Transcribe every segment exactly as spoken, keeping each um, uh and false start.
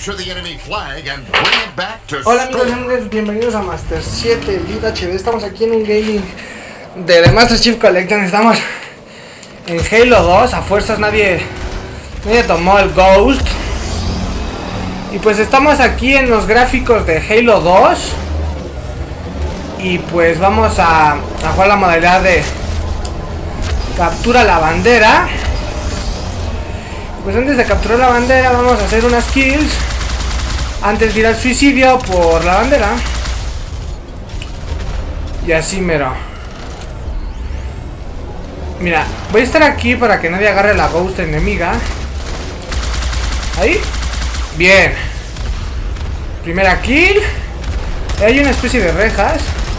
Hola amigos y amigas, bienvenidos a Master siete Elite H D. Estamos aquí en un gaming de The Master Chief Collection. Estamos en Halo dos. A fuerzas nadie, nadie tomó el Ghost. Y pues estamos aquí en los gráficos de Halo dos. Y pues vamos a, a jugar la modalidad de captura la bandera. Pues antes de capturar la bandera vamos a hacer unas kills antes de ir al suicidio por la bandera. Y así mero. Mira, voy a estar aquí para que nadie agarre la ghost enemiga. Ahí. Bien. Primera kill. Hay una especie de rejas.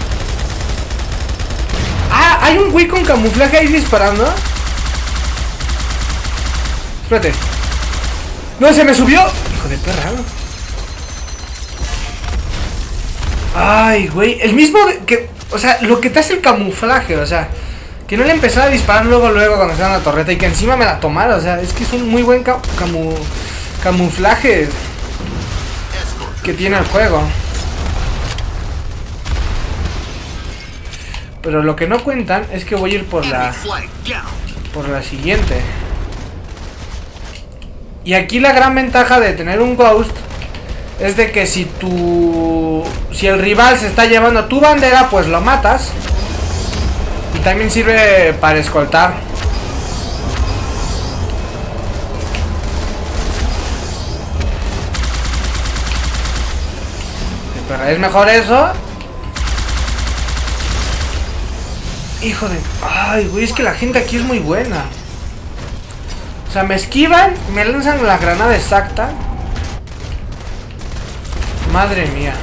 Ah, hay un güey con camuflaje ahí disparando. Espérate. No, se me subió. Hijo de perra. Ay, güey. El mismo que... O sea, lo que te hace el camuflaje. O sea, que no le empezara a disparar luego, luego cuando estaba en la torreta. Y que encima me la tomara. O sea, es que es un muy buen ca camu camuflaje que tiene el juego. Pero lo que no cuentan es que voy a ir por la... Por la siguiente. Y aquí la gran ventaja de tener un Ghost es de que si tu... Si el rival se está llevando tu bandera, pues lo matas. Y también sirve para escoltar. Pero es mejor eso. Hijo de... Ay, güey, es que la gente aquí es muy buena. O sea, me esquivan, me lanzan la granada exacta. Madre mía.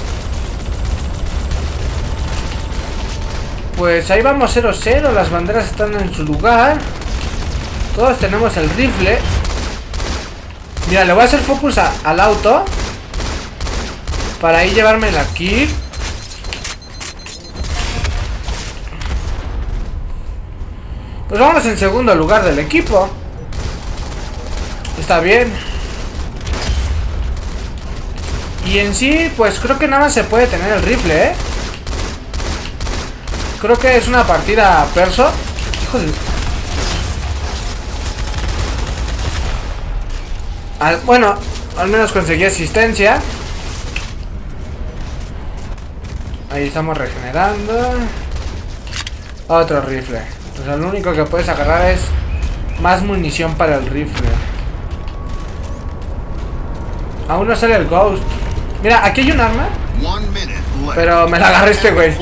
Pues ahí vamos cero cero. Las banderas están en su lugar. Todos tenemos el rifle. Mira, le voy a hacer focus a, al auto para ahí llevarme la kill. Pues vamos en segundo lugar del equipo. Está bien. Y en sí, pues creo que nada más se puede tener el rifle, ¿eh? Creo que es una partida perso. Hijo de... Al, bueno, al menos conseguí asistencia. Ahí estamos regenerando. Otro rifle. O sea, lo único que puedes agarrar es más munición para el rifle. Aún no sale el Ghost. Mira, aquí hay un arma, pero me la agarré este güey.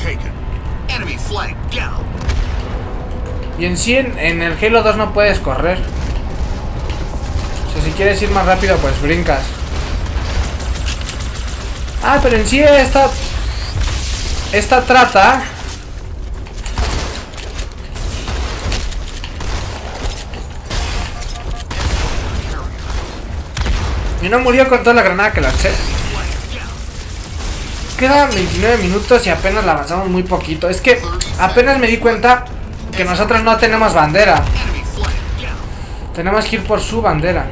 Y en sí, en, en el Halo dos no puedes correr. O sea, si quieres ir más rápido, pues brincas. Ah, pero en sí esta... Esta trata... Y no murió con toda la granada que lancé. Quedan veintinueve minutos y apenas la avanzamos muy poquito. Es que apenas me di cuenta que nosotros no tenemos bandera. Tenemos que ir por su bandera.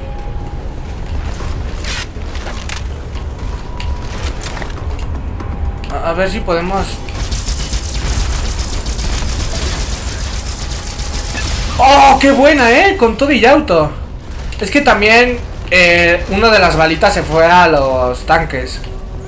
A, a ver si podemos... ¡Oh, qué buena, eh! Con todo y auto. Es que también... Eh, uno de las balitas se fue a los tanques.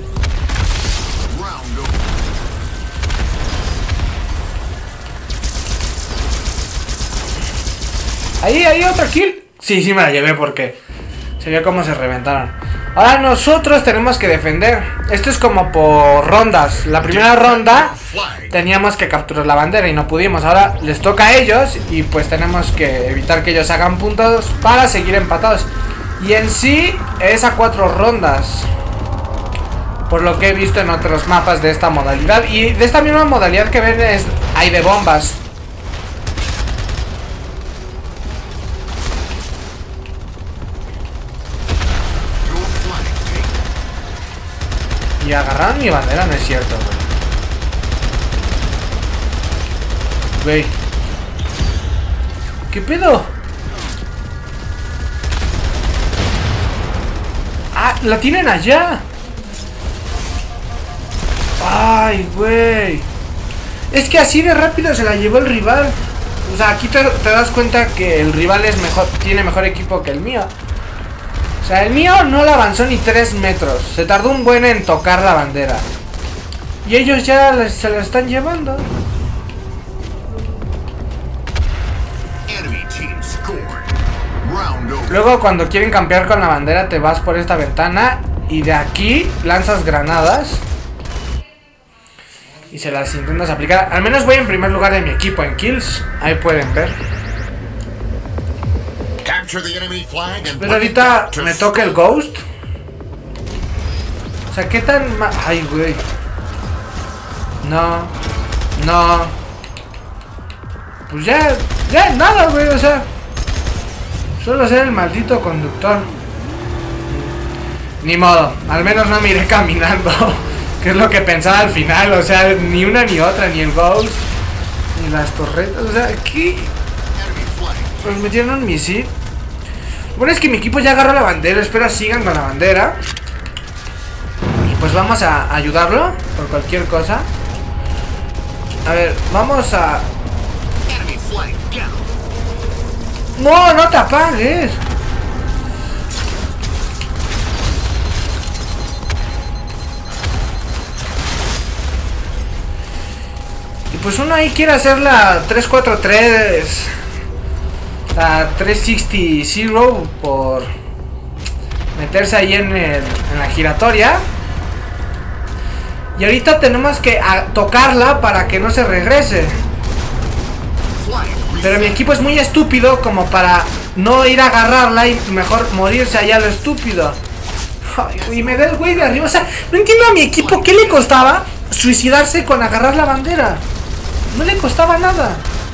Ahí, ahí otra kill. Sí, sí me la llevé porque se vio cómo se reventaron. Ahora nosotros tenemos que defender. Esto es como por rondas. La primera ronda teníamos que capturar la bandera y no pudimos. Ahora les toca a ellos y pues tenemos que evitar que ellos hagan puntos para seguir empatados. Y en sí es a cuatro rondas, por lo que he visto en otros mapas de esta modalidad. Y de esta misma modalidad que ven es, hay de bombas. Y agarraron mi bandera, no es cierto, güey. Güey, ¿qué pedo? la tienen allá. Ay, güey. Es que así de rápido se la llevó el rival. O sea, aquí te, te das cuenta que el rival es mejor, tiene mejor equipo que el mío. O sea, el mío no la avanzó ni tres metros. Se tardó un buen en tocar la bandera. Y ellos ya les, se la están llevando. Luego cuando quieren campear con la bandera te vas por esta ventana y de aquí lanzas granadas y se las intentas aplicar. Al menos voy en primer lugar de mi equipo en kills. Ahí pueden ver. Pero ahorita me toca el Ghost. O sea, ¿qué tan ma... Ay, güey. No. No. Pues ya... Ya nada, güey, o sea... Solo ser el maldito conductor. Ni modo, al menos no me iré caminando. Que es lo que pensaba al final. O sea, ni una ni otra, ni el Ghost, ni las torretas. O sea, aquí pues metieron un misil. Bueno, es que mi equipo ya agarró la bandera. Espero sigan con la bandera. Y pues vamos a ayudarlo por cualquier cosa. A ver, vamos a... No, no te apagues. Y pues uno ahí quiere hacer la tres cuatro tres, la tres sesenta cero por meterse ahí en, el, en la giratoria. Y ahorita tenemos que a, tocarla para que no se regrese. Pero mi equipo es muy estúpido como para no ir a agarrarla y mejor morirse allá a lo estúpido. Ay, y me da el güey de arriba. O sea, no entiendo a mi equipo qué le costaba suicidarse con agarrar la bandera. No le costaba nada.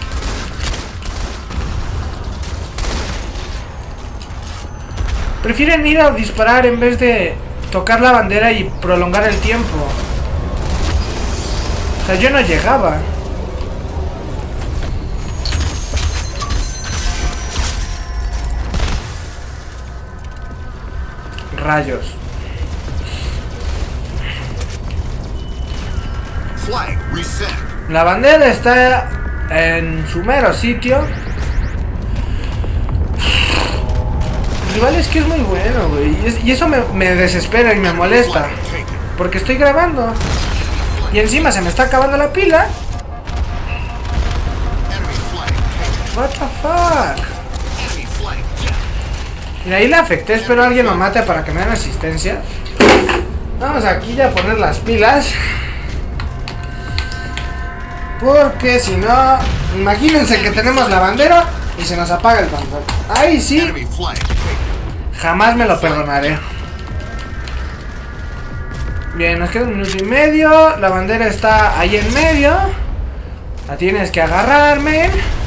Prefieren ir a disparar en vez de tocar la bandera y prolongar el tiempo. O sea, yo no llegaba. Rayos. La bandera está en su mero sitio. El rival es que es muy bueno, güey. Y eso me, me desespera y me molesta. Porque estoy grabando. Y encima se me está acabando la pila. What the fuck. Y ahí la afecté, espero alguien lo mate para que me den asistencia. Vamos aquí ya a poner las pilas. Porque si no, imagínense que tenemos la bandera y se nos apaga el pantalón. Ahí sí, jamás me lo perdonaré. Bien, nos queda un minuto y medio. La bandera está ahí en medio. La tienes que agarrarme.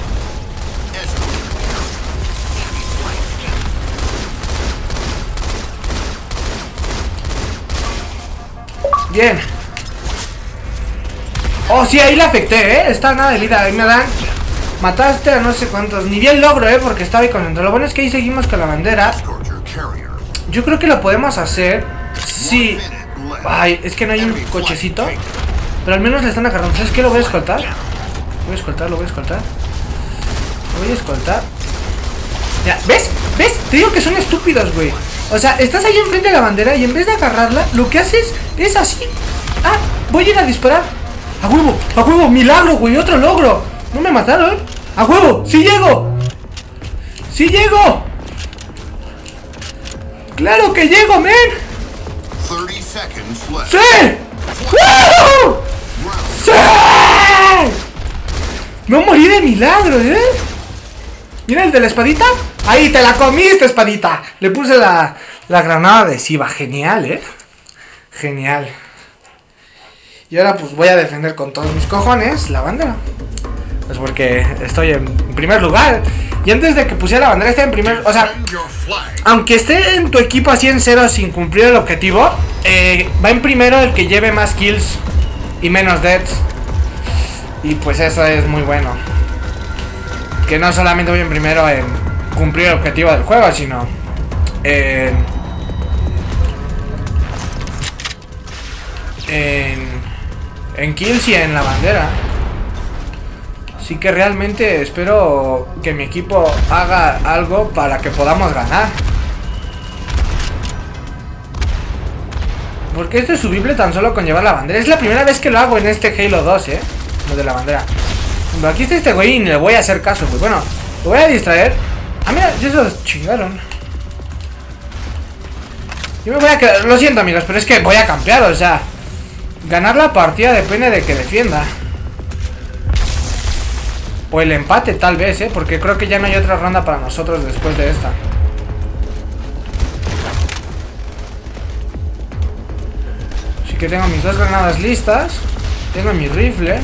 Bien. Oh, sí, ahí la afecté, ¿eh? Está nada de vida, ahí me dan. Mataste a no sé cuántos. Ni bien logro, ¿eh? Porque estaba ahí con dentro. Lo bueno es que ahí seguimos con la bandera. Yo creo que lo podemos hacer. Sí. Ay, es que no hay un cochecito. Pero al menos le están agarrando. ¿Sabes qué? Lo voy a escoltar. Lo voy a escoltar, lo voy a escoltar. Lo voy a escoltar. Ya, ¿ves? ¿Ves? Te digo que son estúpidos, güey. O sea, estás ahí enfrente de la bandera y en vez de agarrarla, lo que haces es así. Ah, voy a ir a disparar. A huevo, a huevo, milagro, güey, otro logro. No me mataron. A huevo, sí llego. Sí llego. Claro que llego, men. ¡Sí! ¡Woo! ¡Sí! No morí de milagro, ¿eh? Mira el de la espadita. Ahí, te la comiste, espadita. Le puse la, la granada adhesiva. Genial, ¿eh? Genial. Y ahora pues voy a defender con todos mis cojones la bandera. Pues porque estoy en primer lugar. Y antes de que pusiera la bandera esté en primer... O sea, aunque esté en tu equipo así en cero sin cumplir el objetivo, eh, va en primero el que lleve más kills y menos deaths. Y pues eso es muy bueno. Que no solamente voy en primero en cumplir el objetivo del juego, sino en en kills y en la bandera. Así que realmente espero que mi equipo haga algo para que podamos ganar. Porque esto es subible tan solo con llevar la bandera. Es la primera vez que lo hago en este Halo dos, eh. Lo de la bandera. Pero aquí está este güey y le voy a hacer caso. Pues bueno, lo voy a distraer. Ah, mira, ya se los chingaron. Yo me voy a quedar. Lo siento, amigos, pero es que voy a campear, o sea. Ganar la partida depende de que defienda. O el empate, tal vez, eh. Porque creo que ya no hay otra ronda para nosotros después de esta. Así que tengo mis dos granadas listas. Tengo mi rifle.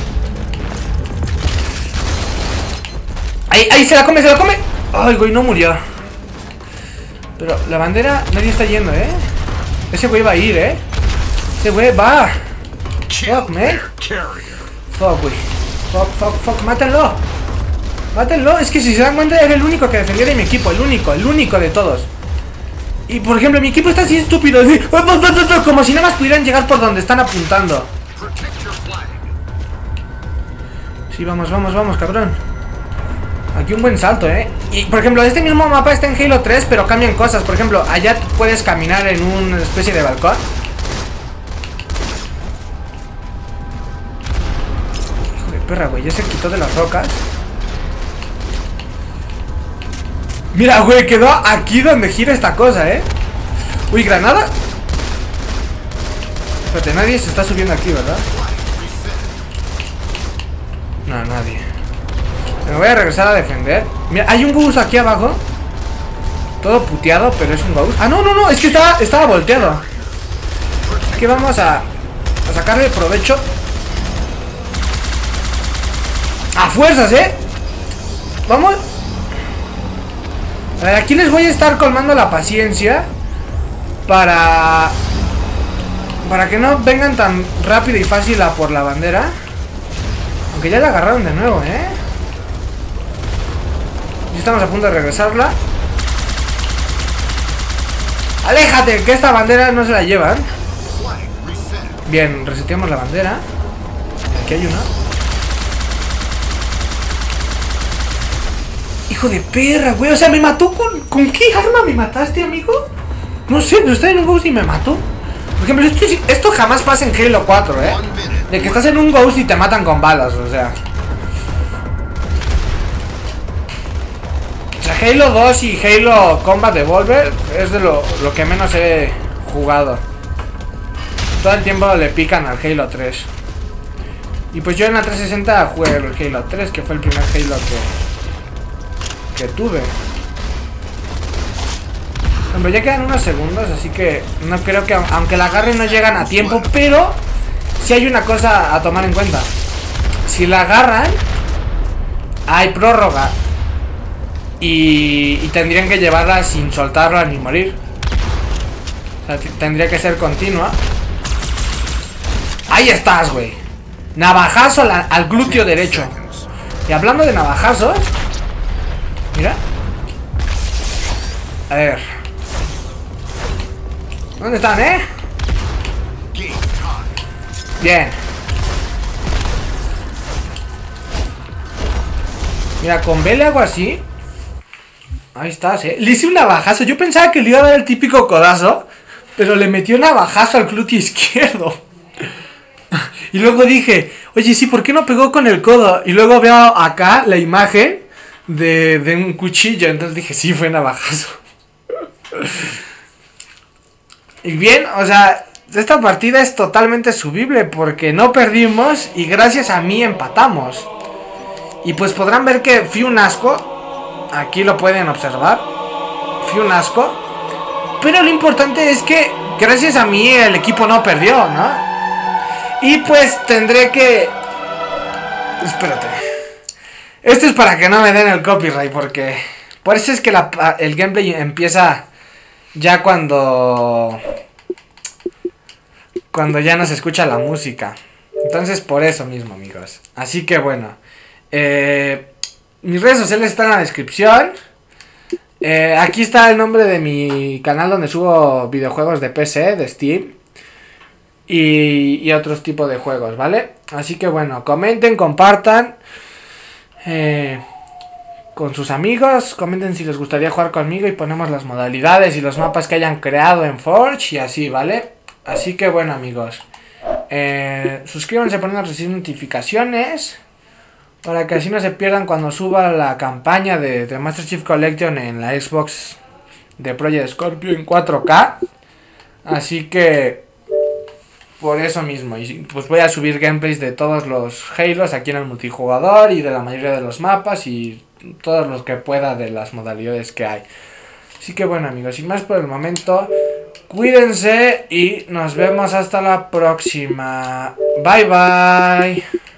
¡Ahí, ahí! ¡Se la come, se la come! ¡Ay, güey! No murió. Pero la bandera nadie está yendo, ¿eh? Ese güey va a ir, ¿eh? Ese güey va. Fuck, man. Fuck, güey. Fuck, fuck, fuck. ¡Mátenlo! ¡Mátenlo! Es que si se dan cuenta era el único que defendía de mi equipo. El único, el único de todos. Y por ejemplo, mi equipo está así estúpido. Así, como si nada más pudieran llegar por donde están apuntando. Sí, vamos, vamos, vamos, cabrón. Aquí un buen salto, eh. Y por ejemplo, este mismo mapa está en Halo tres, pero cambian cosas. Por ejemplo, allá puedes caminar en una especie de balcón. Hijo de perra, güey. Ya se quitó de las rocas. Mira, güey, quedó aquí donde gira esta cosa, eh. Uy, granada. Espérate, nadie se está subiendo aquí, ¿verdad? No, nadie. Me voy a regresar a defender. Mira, hay un Ghost aquí abajo. Todo puteado, pero es un Ghost. Ah, no, no, no, es que estaba, estaba volteado. Aquí vamos a, a sacarle provecho. A fuerzas, eh. Vamos. A ver, aquí les voy a estar colmando la paciencia. Para Para que no vengan tan rápido y fácil a por la bandera. Aunque ya la agarraron de nuevo, eh. Ya estamos a punto de regresarla. ¡Aléjate! Que esta bandera no se la llevan. Bien, reseteamos la bandera. Aquí hay una. Hijo de perra, güey. O sea, me mató con... ¿Con qué arma me mataste, amigo? No sé, pero estaba en un Ghost y me mató. Por ejemplo, esto, esto jamás pasa en Halo cuatro, eh. De que estás en un Ghost y te matan con balas, o sea. O sea, Halo dos y Halo Combat Evolved es de lo, lo que menos he jugado. Todo el tiempo le pican al Halo tres. Y pues yo en la trescientos sesenta jugué el Halo tres, que fue el primer Halo que, que tuve. Bueno, ya quedan unos segundos, así que no creo que, aunque la agarren, no llegan a tiempo. Pero sí hay una cosa a tomar en cuenta. Si la agarran, hay prórroga. Y, y tendrían que llevarla sin soltarla ni morir. O sea, tendría que ser continua. Ahí estás, güey. Navajazo al, al glúteo derecho. Y hablando de navajazos, mira. A ver. ¿Dónde están, eh? Bien. Mira, con B le hago así. Ahí estás, eh. Le hice un navajazo. Yo pensaba que le iba a dar el típico codazo, pero le metió un navajazo al glúteo izquierdo. Y luego dije, oye, sí, ¿por qué no pegó con el codo? Y luego veo acá la imagen de, de un cuchillo. Entonces dije, sí, fue navajazo. Y bien, o sea, esta partida es totalmente subible porque no perdimos y gracias a mí empatamos. Y pues podrán ver que fui un asco. Aquí lo pueden observar. Fui un asco. Pero lo importante es que gracias a mí el equipo no perdió, ¿no? Y pues tendré que... Espérate. Esto es para que no me den el copyright, porque... Por eso es que la, el gameplay empieza ya cuando... Cuando ya no se escucha la música. Entonces por eso mismo, amigos. Así que bueno. Eh... Mis redes sociales están en la descripción. Eh, aquí está el nombre de mi canal donde subo videojuegos de P C, de Steam. y, y otros tipos de juegos, ¿vale? Así que bueno, comenten, compartan eh, con sus amigos, comenten si les gustaría jugar conmigo y ponemos las modalidades y los mapas que hayan creado en Forge y así, ¿vale? Así que bueno, amigos, eh, suscríbanse, ponen a recibir notificaciones para que así no se pierdan cuando suba la campaña de, de Master Chief Collection en la Xbox de Project Scorpio en cuatro K. Así que por eso mismo, y pues voy a subir gameplays de todos los Halos aquí en el multijugador y de la mayoría de los mapas y todos los que pueda de las modalidades que hay. Así que bueno, amigos, sin más por el momento, cuídense y nos vemos hasta la próxima. Bye bye.